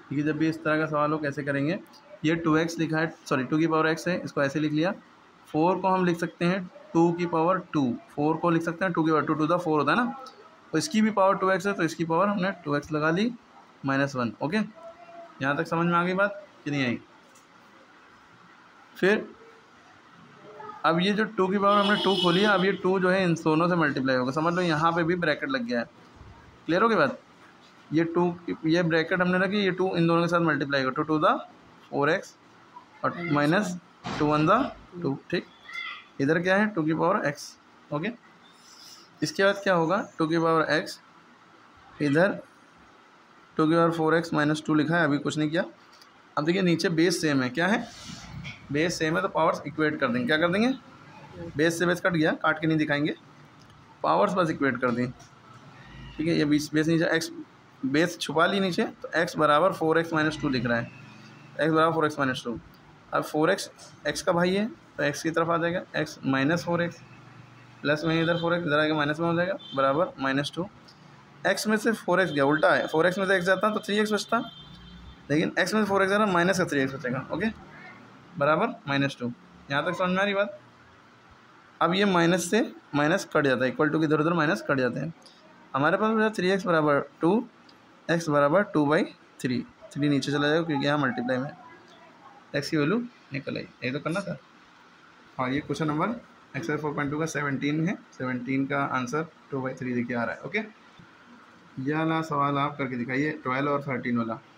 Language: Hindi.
ठीक है। जब भी इस तरह का सवाल हो कैसे करेंगे, ये 2x लिखा है, सॉरी 2 की पावर x है, इसको ऐसे लिख लिया। 4 को हम लिख सकते हैं 2 की पावर 2, 4 को लिख सकते हैं 2 की पावर 2, 2 द 4 होता है ना, तो इसकी भी पावर 2x है, तो इसकी पावर हमने 2x लगा ली -1। ओके, यहाँ तक समझ में आ गई बात कि नहीं आई? फिर अब ये जो 2 की पावर हमने 2 खोली है, अब ये 2 जो है इन दोनों से मल्टीप्लाई होगा। समझ लो यहाँ पे भी ब्रैकेट लग गया है। क्लियर हो गई बात? ये 2, ये ब्रैकेट हमने रखी, ये 2 इन दोनों के साथ मल्टीप्लाई होगा, 2 द 4x और -2 1 द 2। ठीक, इधर क्या है 2 की पावर x। ओके, इसके बाद क्या होगा 2 की पावर x, इधर 2 की पावर 4x -2 लिखा है, अभी कुछ नहीं किया। अब देखिए नीचे बेस सेम है, क्या है बेस सेम है, तो पावर्स इक्वेट कर देंगे। क्या कर देंगे? बेस से बेस कट गया, काट के नहीं दिखाएंगे, पावर्स बस इक्वेट कर दें। ठीक है, ये बेस नीचे x, बेस छुपा ली नीचे, तो x बराबर 4x -2 दिख रहा है, x बराबर 4x -2। अब 4x x का भाई है, तो x की तरफ आ जाएगा, x -4x प्लस में इधर 4x इधर आएगा, माइनस में हो जाएगा, बराबर -2। x में से 4x गया, उल्टा है, 4x में से x जाता तो 3x बचता, लेकिन x में से 4x जा रहा, माइनस का 3x बचेगा। ओके, बराबर -2। यहाँ तक समझ में आ रही बात? अब ये माइनस से माइनस कट जाता है, इक्वल टू के इधर उधर माइनस कट जाते हैं। हमारे पास बचा 3x बराबर 2, x बराबर 2/3, 3 नीचे चला जाएगा क्योंकि यहाँ मल्टीप्लाई में x की वैल्यू निकल आई। ये तो करना था। और ये क्वेश्चन नंबर एक्सरसाइज 4.2 का 17 है, 17 का आंसर 2/3 देखिए आ रहा है। ओके, यह वाला सवाल आप करके दिखाइए, 12 और 13 वाला।